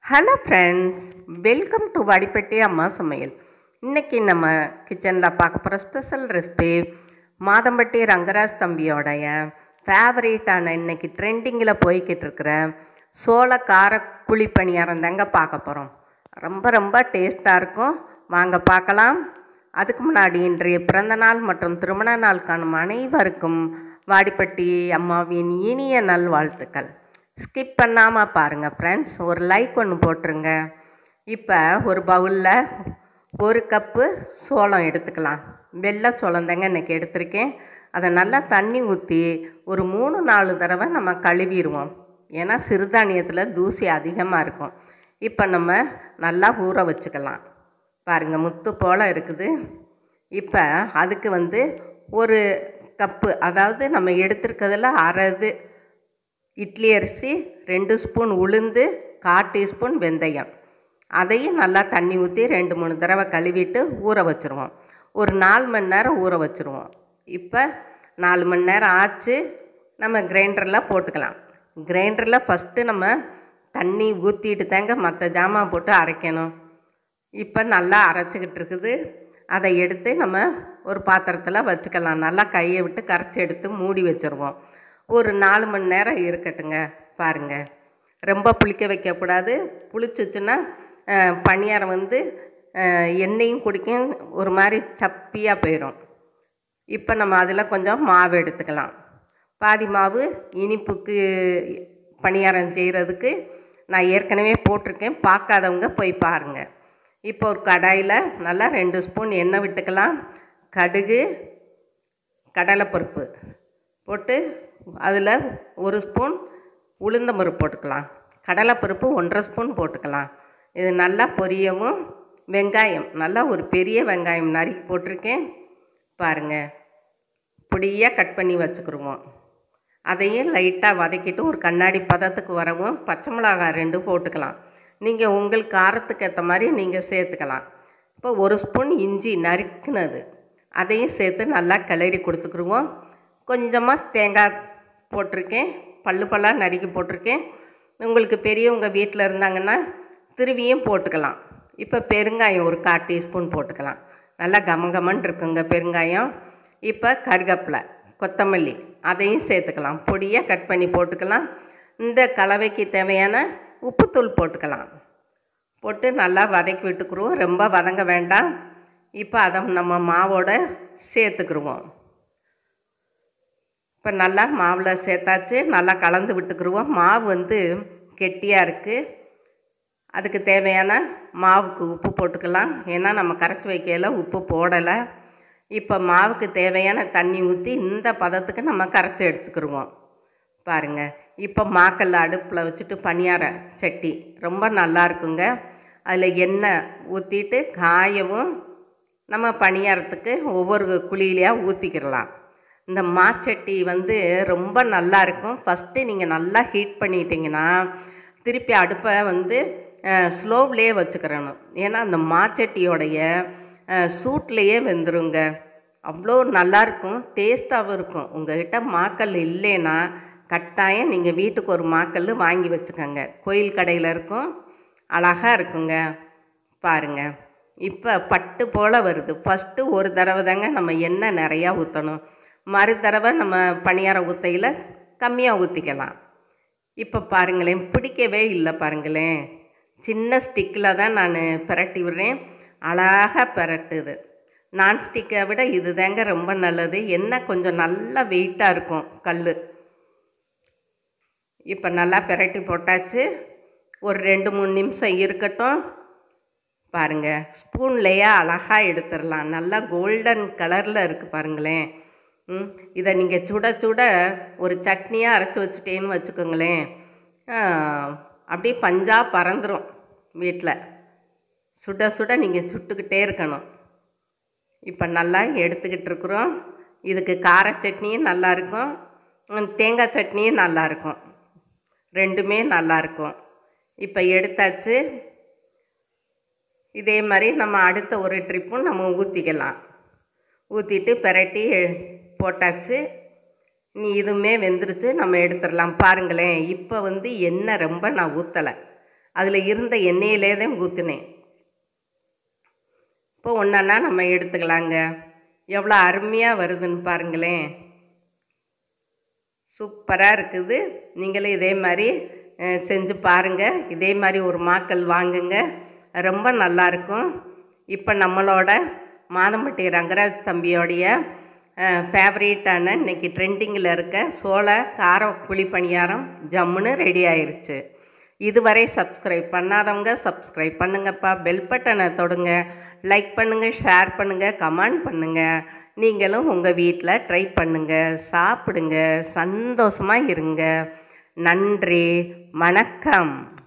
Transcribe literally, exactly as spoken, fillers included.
Hello friends, welcome to Vadipatti Amma Samayal. இன்றைக்கி நம்ம கிச்சனில் பார்க்க போகிற ஸ்பெஷல் ரெசிபி மாதம்பட்டி ரங்கராஜ் தம்பியோடைய ஃபேவரேட்டான இன்றைக்கி ட்ரெண்டிங்கில் போய்கிட்டு இருக்கிற சோள கார குழி பணியாரம் தாங்க பார்க்க போகிறோம். ரொம்ப ரொம்ப டேஸ்ட்டாக இருக்கும். வாங்க பார்க்கலாம். அதுக்கு முன்னாடி இன்றைய பிறந்தநாள் மற்றும் திருமண நாள் காணும் அனைவருக்கும் வாடிப்பட்டி அம்மாவின் இனிய நல்வாழ்த்துக்கள். ஸ்கிப் பண்ணாமல் பாருங்கள் ஃப்ரெண்ட்ஸ். ஒரு லைக் ஒன்று போட்டுருங்க. இப்போ ஒரு பவுலில் ஒரு கப்பு சோளம் எடுத்துக்கலாம். வெள்ளை சோளம் தாங்க இன்றைக்கி எடுத்திருக்கேன். அதை நல்லா தண்ணி ஊற்றி ஒரு மூணு நாலு தடவை நம்ம கழுவிடுவோம். ஏன்னா சிறுதானியத்தில் தூசி அதிகமாக இருக்கும். இப்போ நம்ம நல்லா ஊற வச்சுக்கலாம். பாருங்கள், முத்து போல் இருக்குது. இப்போ அதுக்கு வந்து ஒரு கப்பு, அதாவது நம்ம எடுத்துருக்கிறதுல அரைது இட்லி அரிசி, ரெண்டு ஸ்பூன் உளுந்து, கால் டீஸ்பூன் வெந்தயம், அதையும் நல்லா தண்ணி ஊற்றி ரெண்டு மூணு தடவை கழுவிட்டு ஊற வச்சுருவோம். ஒரு நாலு மணி நேரம் ஊற வச்சுருவோம். இப்போ நாலு மணி நேரம் ஆச்சு. நம்ம கிரைண்டரில் போட்டுக்கலாம். கிரைண்டரில் ஃபஸ்ட்டு நம்ம தண்ணி ஊற்றிட்டு தாங்க மற்ற ஜாமான் போட்டு அரைக்கணும். இப்போ நல்லா அரைச்சிக்கிட்டு இருக்குது. அதை எடுத்து நம்ம ஒரு பாத்திரத்தில் வச்சுக்கலாம். நல்லா கையை விட்டு கரைச்சி எடுத்து மூடி வச்சுருவோம். ஒரு நாலு மணி நேரம் இருக்கட்டுங்க. பாருங்கள், ரொம்ப புளிக்க வைக்கக்கூடாது. புளிச்சிச்சுன்னா பணியாரம் வந்து எண்ணெயும் குடிக்கும், ஒரு மாதிரி சப்பியாக போயிடும். இப்போ நம்ம அதில் கொஞ்சம் மாவு எடுத்துக்கலாம். பாதி மாவு இனிப்புக்கு பணியாரம் செய்கிறதுக்கு நான் ஏற்கனவே போட்டிருக்கேன். பார்க்காதவங்க போய் பாருங்கள். இப்போ ஒரு கடாயில் நல்லா ரெண்டு ஸ்பூன் எண்ணெய் விட்டுக்கலாம். கடுகு, கடலைப்பருப்பு போட்டு அதில் ஒரு ஸ்பூன் உளுந்தம்பருப்பு போட்டுக்கலாம். கடலைப்பருப்பு ஒன்றரை ஸ்பூன் போட்டுக்கலாம். இது நல்லா பொரியவும், வெங்காயம் நல்லா ஒரு பெரிய வெங்காயம் நறுக்கி போட்டிருக்கேன். பாருங்கள், பொடியாக கட் பண்ணி வச்சுக்கிடுவோம். அதையும் லைட்டாக வதக்கிட்டு ஒரு கண்ணாடி பதத்துக்கு வரவும் பச்சை மிளகாய் ரெண்டு போட்டுக்கலாம். நீங்கள் உங்கள் காரத்துக்கு ஏற்ற மாதிரி நீங்கள் சேர்த்துக்கலாம். இப்போ ஒரு ஸ்பூன் இஞ்சி நறுக்குனது அதையும் சேர்த்து நல்லா கிளறி கொடுத்துக்குருவோம். கொஞ்சமாக தேங்காய் போட்டிருக்கேன், பல்லு பல்லாக நறுக்கி போட்டிருக்கேன். உங்களுக்கு பெரியவங்க வீட்டில் இருந்தாங்கன்னா திருவியும் போட்டுக்கலாம். இப்போ பெருங்காயம் ஒரு கால் டீஸ்பூன் போட்டுக்கலாம். நல்லா கமகமன் இருக்குங்க பெருங்காயம். இப்போ கருவேப்பிலை, கொத்தமல்லி அதையும் சேர்த்துக்கலாம். பொடியாக கட் பண்ணி போட்டுக்கலாம். இந்த கலவைக்கு தேவையான உப்புத்தூள் போட்டுக்கலாம். போட்டு நல்லா வதக்கி விட்டுக்குருவோம். ரொம்ப வதங்க வேண்டாம். இப்போ அதை நம்ம மாவோட சேர்த்துக்குருவோம். இப்போ நல்லா மாவில் சேர்த்தாச்சு. நல்லா கலந்து விட்டுக்குருவோம். மாவு வந்து கெட்டியாக இருக்குது. அதுக்கு தேவையான மாவுக்கு உப்பு போட்டுக்கலாம். ஏன்னா நம்ம கரைச்சி வைக்கையில் உப்பு போடலை. இப்போ மாவுக்கு தேவையான தண்ணி ஊற்றி இந்த பதத்துக்கு நம்ம கரைச்சி எடுத்துக்கிடுவோம். பாருங்கள், இப்போ மாக்கல்ல அடுப்பில் வச்சுட்டு பணியார சட்டி ரொம்ப நல்லா இருக்குங்க. அதில் எண்ணெய் ஊற்றிட்டு காயவும் நம்ம பணியாரத்துக்கு ஒவ்வொரு குழியிலையாக ஊற்றிக்கிடலாம். இந்த மாச்சட்டி வந்து ரொம்ப நல்லா இருக்கும். ஃபஸ்ட்டு நீங்கள் நல்லா ஹீட் பண்ணிட்டீங்கன்னா திருப்பி அடுப்பை வந்து ஸ்லோவ்லேயே வச்சுக்கிறணும். ஏன்னா அந்த மாச்சட்டியோடைய சூட்லேயே வெந்துருங்க. அவ்வளோ நல்லாயிருக்கும், டேஸ்ட்டாகவும் இருக்கும். உங்கள்கிட்ட மாக்கல் இல்லைன்னா கட்டாயம் நீங்கள் வீட்டுக்கு ஒரு மாக்கல் வாங்கி வச்சுக்கோங்க. கோயில் கடையில் இருக்கும், அழகாக இருக்குங்க. பாருங்கள், இப்போ பட்டு போல் வருது. ஃபஸ்ட்டு ஒரு தடவை தாங்க நம்ம எண்ணெய் நிறையா ஊற்றணும். மறு தடவை நம்ம பணியாரம் ஊற்றையில் கம்மியாக ஊற்றிக்கலாம். இப்போ பாருங்களேன், பிடிக்கவே இல்லை. பாருங்களேன், சின்ன ஸ்டிக்கில் தான் நான் பிரட்டி விடுறேன். அழகாக பிரட்டுது. நான்ஸ்டிக்கை விட இது தாங்க ரொம்ப நல்லது. எண்ணெய் கொஞ்சம் நல்லா வெயிட்டாக இருக்கும் கல். இப்போ நல்லா பிரட்டி போட்டாச்சு. ஒரு ரெண்டு மூணு நிமிஷம் இருக்கட்டும். பாருங்கள், ஸ்பூன்லேயே அழகாக எடுத்துடலாம். நல்லா கோல்டன் கலரில் இருக்குது பாருங்களேன். ம் இதை நீங்கள் சுட சுட ஒரு சட்னியாக அரைச்சி வச்சுட்டேன்னு வச்சுக்கோங்களேன், அப்படியே பஞ்சாக பறந்துடும் வீட்டில். சுட சுட நீங்கள் சுட்டுக்கிட்டே இருக்கணும். இப்போ நல்லா எடுத்துக்கிட்டு இருக்கிறோம். இதுக்கு கார சட்னியும் நல்லாயிருக்கும், தேங்காய் சட்னியும் நல்லாயிருக்கும். ரெண்டுமே நல்லாயிருக்கும். இப்போ எடுத்தாச்சு. இதே மாதிரி நம்ம அடுத்த ஒரு ட்ரிப்பும் நம்ம ஊற்றிக்கலாம். ஊற்றிட்டு பிரட்டி போட்டாச்சு. நீ இதுவுமே வெந்துருச்சு, நம்ம எடுத்துடலாம். பாருங்களேன், இப்போ வந்து எண்ணெய் ரொம்ப நான் ஊற்றலை. அதில் இருந்த எண்ணெயிலே தான் ஊற்றினேன். இப்போ ஒன்றா நம்ம எடுத்துக்கலாங்க. எவ்வளோ அருமையாக வருதுன்னு பாருங்களேன். சூப்பராக இருக்குது. நீங்களும் இதே மாதிரி செஞ்சு பாருங்கள். இதே மாதிரி ஒரு மாக்கள் வாங்குங்க, ரொம்ப நல்லாயிருக்கும். இப்போ நம்மளோட மாதம்பட்டி ரங்கராஜ் தம்பியோடைய ஃபேவரேட்டான இன்றைக்கி ட்ரெண்டிங்கில் இருக்க சோள கார குழி பணியாரம் ஜம்முன்னு ரெடி ஆயிடுச்சு. இதுவரை சப்ஸ்கிரைப் பண்ணாதவங்க சப்ஸ்கிரைப் பண்ணுங்கப்பா. பெல் பட்டனை தொடுங்க, லைக் பண்ணுங்கள், ஷேர் பண்ணுங்கள், கமெண்ட் பண்ணுங்கள். நீங்களும் உங்கள் வீட்டில் ட்ரை பண்ணுங்கள், சாப்பிடுங்க, சந்தோஷமாக இருங்க. நன்றி, வணக்கம்.